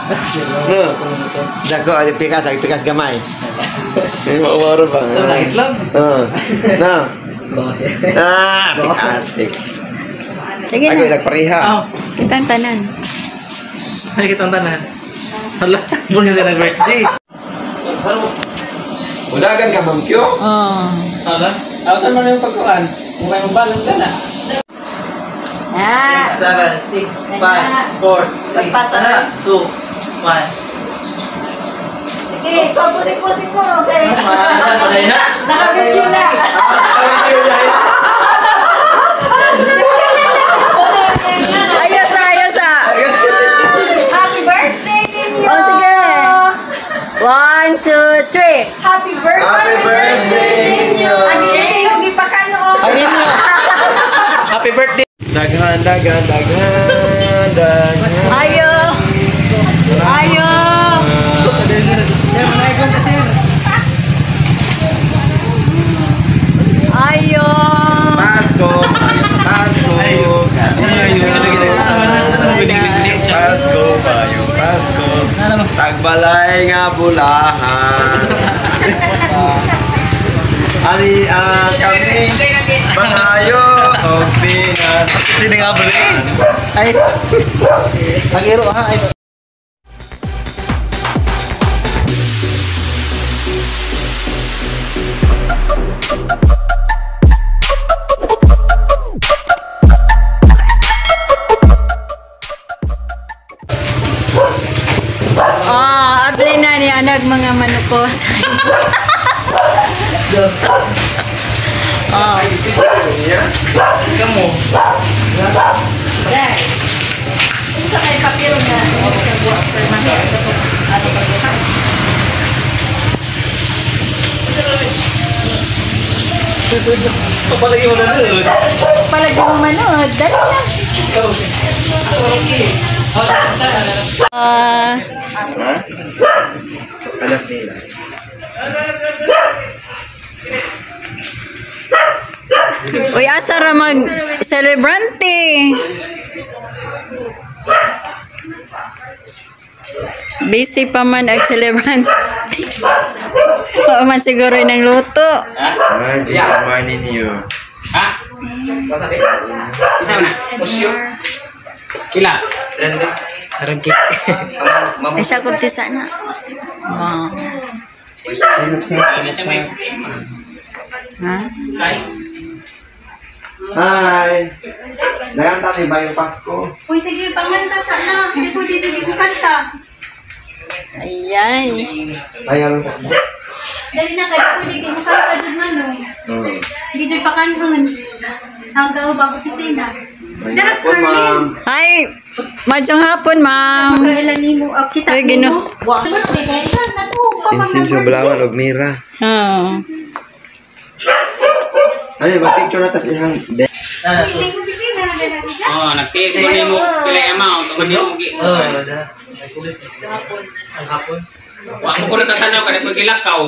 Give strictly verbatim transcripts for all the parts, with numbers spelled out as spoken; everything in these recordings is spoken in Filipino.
No. Dako ada pikas, ada pikas gamay. Ini mau baru bang. Langit lang. Nah. Ah, atik. Sige Lagi na. nagpariha. Kita ang tanan. Ay, kita ang tanan. Hala, muna siya nag-birthday. Udagan ka, Ma'am Kyo? Oh. Hala? Awasan mo na yung pagkuhan. Mukha yung balance ka na. Ah. seven, six, five, four, three, two, one. Sige, ito, pusik-pusik mo. Okay. Patay na? Naka-video na. Ayos ah, ayos ah. Happy birthday ninyo! Oh, sige. One, two, three. Happy birthday! Happy birthday ninyo! Ano yung yung ipakano? Ayun nyo. Happy birthday. Daghan, daghan, daghan, daghan. Ayo. Ayo. Sir, mag-icon ka, sir. Ayo. Pasko, Pasko, Pasko, payo, Pasko. Tagbalay nga bulahan. Ari ang kami pangayo o Pinas. Sino nga ba rin? Ay. Pag-iro ha. Ay. Ah, abli na ni anak mga manukos. Oh. Kamu. Isa kay papel na. Kapalagi mo na nun. Palagi mo manood. Dali na. Ah, Anak nila. uy, asa ra mag celebrante. Busy pa man ang celebrante. Oo man siguro ng luto. Ah, siya kumain ninyo. Ha? Isa na. Osyo. Ila. Rende. Rangkit. Ay, sakot ti sana. Wow. Ha? Hi! Dagan kami ba yung Pasko? Uy, sige, panganta sana. Hindi po dito di ko kanta. Ayan. Sayang sa mo. Dali na kayo po di ko kanta dyan mano. Hmm. Hindi dyan pakanhon. Ang gao bago pisina. Daras Hapon, ma'am. Carlin. Ay, madyong hapon, ma'am. Kailan ni mo. Kita Ay, gino. Birthday kayo. Saan na to? Insin sa bulawan og mira. Oh. Ano ba picture natas ihang Hindi ko pisina. Oh, nagtiis mo ni mo pila amount, tungod ni mo gi. Oh, ada. Ay kulis. Ang hapon. Wa mo ko nakatanaw kada mo gilakaw.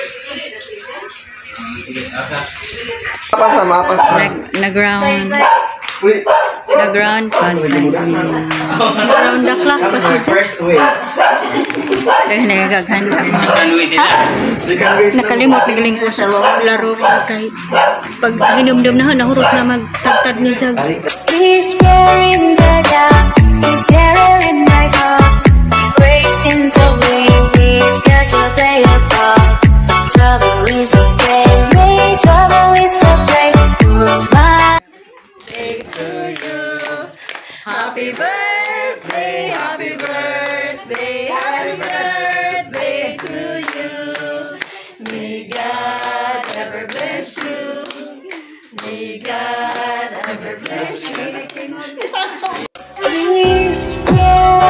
apa sama apa? Nag, nag-round. Uy, Nag-round pa sa nag-round the clock pa sa first way. kaya nagaganda mo. Kanwi sila. Second way. Nakalimot nagaling ko sa laro ko kahit pag hinumdum na nahurot na magtagtad ni Jag. He's there in the dark, he's there in my heart, racing to win, he's got to play a part. Trouble is okay, me, trouble is okay. Goodbye. Happy birthday, happy birthday, happy birthday to you. May God ever bless you. May God ever bless you. Please, yeah.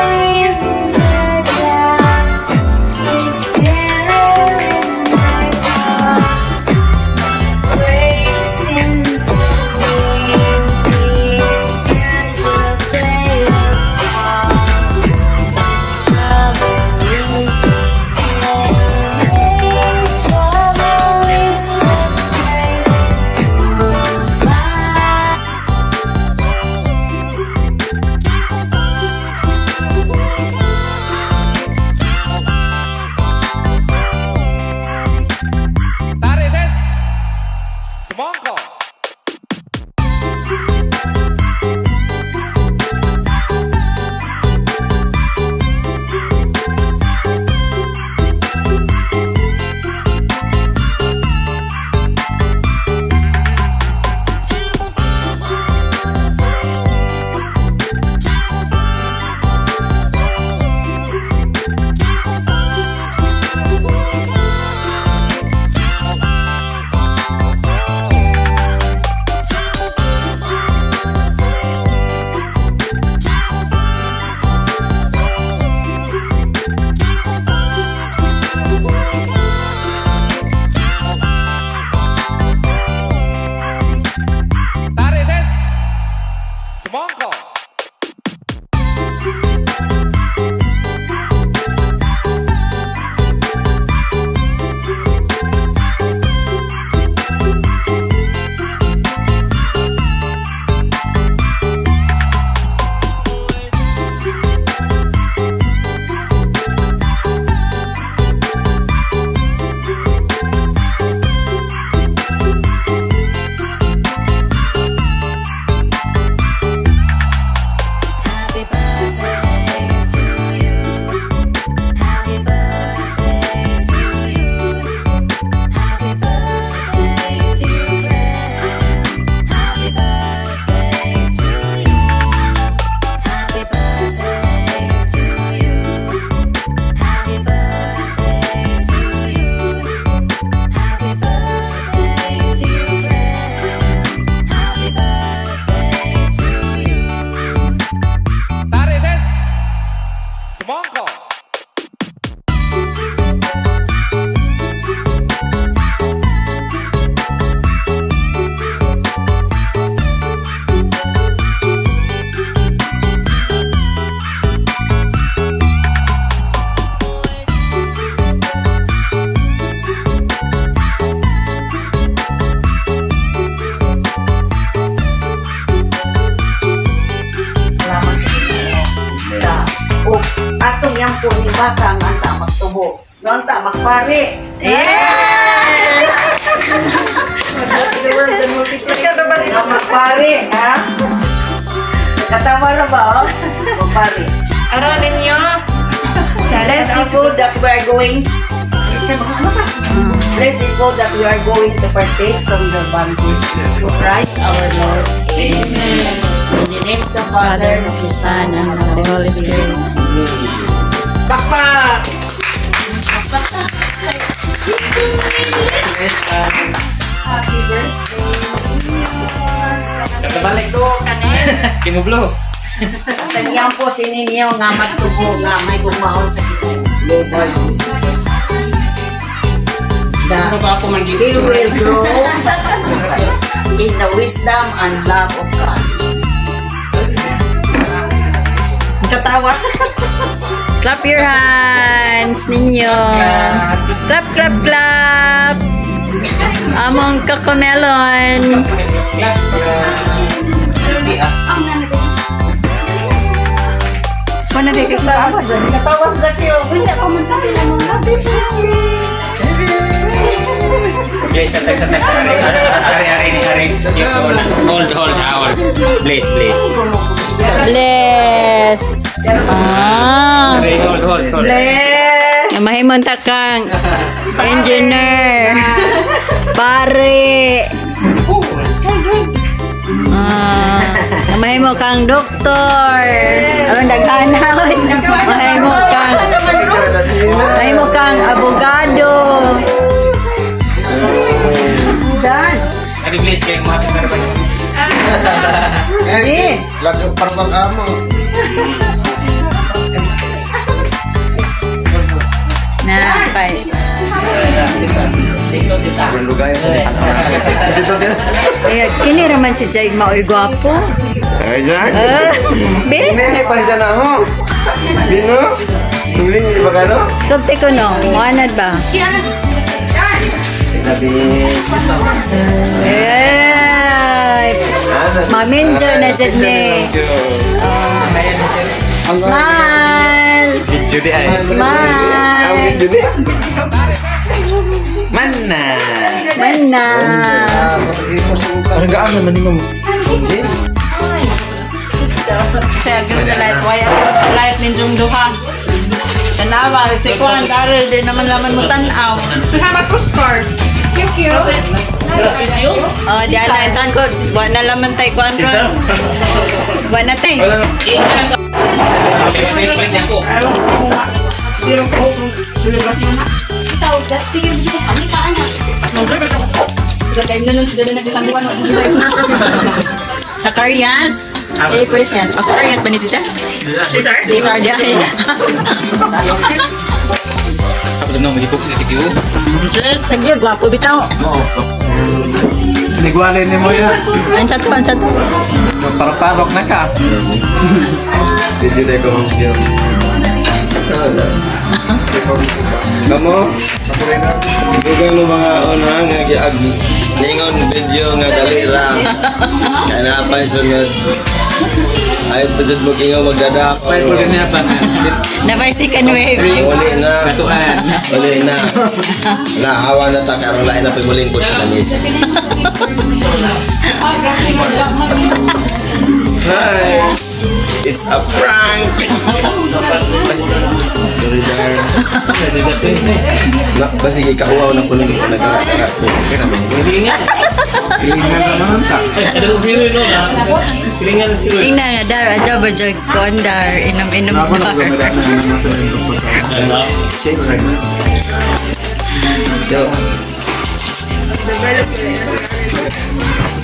po ni bata nga anta magtubo. Nga anta magpari. Yes! Ikaw na ba rin ang magpari, ha? Katawa na ba, oh? Magpari. Ano ninyo? Bless the food that we are going Bless the food that we are going to partake from the banquet through Christ our Lord. Amen. In the name of the Father, Father, of the Son, and of the Holy Spirit. Pakpak! Happy birthday! Katabalik to. Kinublo. Tanyang po si ninyo nga magtubo nga may bumaon sa Lord. Ano ba ako man dito? He will grow in the wisdom and love of God. Katawa. Clap your hands ninyo. Clap, clap, clap. Among kakamelon. Mana dia ketawa sa ketawa sa kyo. Unsa pa man kasi na mga Guys, santai santai santai. Hari hari ini hari. Hold hold hold. Please please. Bless. Ah. Hari hold hold hold. Yang mahimon takang engineer. Pare. Ah, yang mahimo kang doktor. Aron daghanawon. Mahimo kang mahimo kang abogado. Dan. Hari please kayak masuk ke depan. Ini Lagu parang kamu. Nah, kay Perlu gaya sa dito dia. eh kini raman si Jay maoy gwapo. Ayan. Ah, be, Ini pa isa na ho. Bino. Huling di ba kano? subte ko no, wanad ba? Labi. Eh, maminjo na jud ni. Smile, Video di ay. smile. Jadi. Mana? Mana? Parang gaan naman ni Ma'am. James. Siya gud the light, why across the light ninjong duha. Tanawa, si Kuan Darrell din naman laman mo tanaw. So have a postcard. Thank you. Oh, di ala tan ko, wa na laman tay Kuan ron. Wa na tay. itaw, sige dito kami ka anak. Sa Carias. Eh, present. O, sa Carias ba ni si Chan? Si Sar? Si Sar di ay. Tapos naman mag-ipok sa T Q. Diyos, sige, gwapo bitaw. Nigualin ni mo yun. Ansat po, ansat po. Parang-parok na ka. Video na ko ang film. Sana. Kamu? Dugang mo mga una nga giag ningon video nga dali ra. Kaya na pa yung sunod. Ay pwede mo kingaw magdadako. Style mo ganyan pa na. Nabay second wave. Uli na. Katuan. Uli na. Naawa na ta karon lain na pagulingkod sa lamis. Hi. It's a prank. Sorry dar. Mas basi ikaw na kuno ni nagkara-kara ko. Hindi nga. Silingan naman ka. Eh, ada sini no na. Silingan sini. Tingnan nga, Dar, aja ba dyan, Kondar, inam-inam Ako na bar. gumagana na naman sa rin. Shake right now. So,